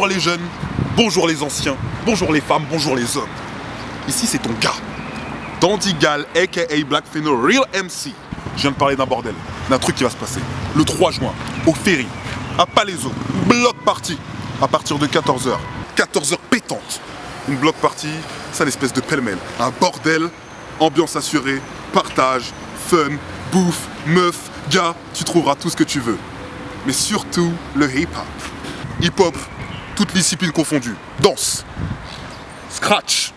Bonjour les jeunes, bonjour les anciens, bonjour les femmes, bonjour les hommes. Ici c'est ton gars, Dandy Gal, aka Black Phéno, Real MC. Je viens de parler d'un bordel, d'un truc qui va se passer. Le 3 juin, au Ferry, à Palaiso, bloc party, à partir de 14h. 14h pétante. Une bloc party, c'est l'espèce de pêle-mêle. Un bordel, ambiance assurée, partage, fun, bouffe, meuf, gars, tu trouveras tout ce que tu veux. Mais surtout, le hip-hop. Hip-hop, toutes disciplines confondues. Danse, scratch,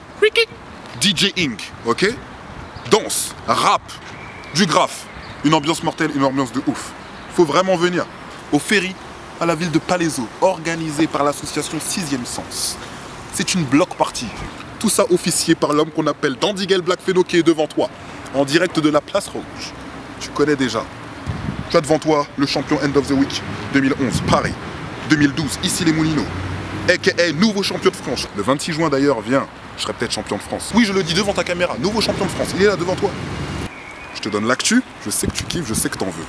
DJing, ok? Danse, rap, du graphe. Une ambiance mortelle, une ambiance de ouf. Faut vraiment venir au Ferry, à la ville de Palaiso, organisé par l'association 6e Sens. C'est une block party. Tout ça officié par l'homme qu'on appelle Dandy Gal Black Phéno qui est devant toi, en direct de la Place Rouge. Tu connais déjà. Tu as devant toi le champion End of the Week 2011, Paris. 2012, ici les Moulineaux, aka nouveau champion de France. Le 26 juin d'ailleurs, viens, je serai peut-être champion de France. Oui, je le dis devant ta caméra, nouveau champion de France, il est là devant toi. Je te donne l'actu, je sais que tu kiffes, je sais que t'en veux.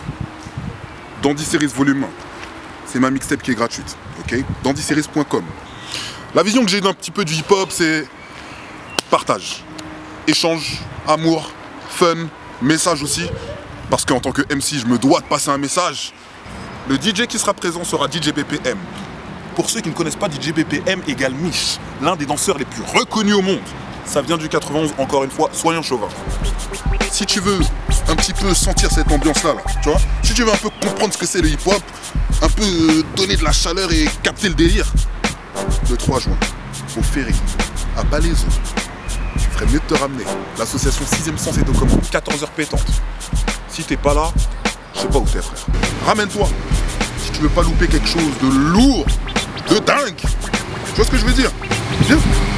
Dandy Series Volume 1, c'est ma mixtape qui est gratuite, ok? dandyseries.com. La vision que j'ai d'un petit peu du hip-hop, c'est partage, échange, amour, fun, message aussi. Parce qu'en tant que MC, je me dois de passer un message. Le DJ qui sera présent sera DJ BPM. Pour ceux qui ne connaissent pas, DJ BPM égale Mich, l'un des danseurs les plus reconnus au monde. Ça vient du 91, encore une fois, soyons chauvins. Si tu veux un petit peu sentir cette ambiance-là, tu vois, si tu veux un peu comprendre ce que c'est le hip-hop, un peu donner de la chaleur et capter le délire, le 3 juin, au Ferry, à Palaiso, tu ferais mieux de te ramener. L'association 6e Sens est aux commandes, 14h pétante. Si t'es pas là, je sais pas où t'es, frère. Ramène-toi. Si tu veux pas louper quelque chose de lourd, de dingue. Tu vois ce que je veux dire? Viens.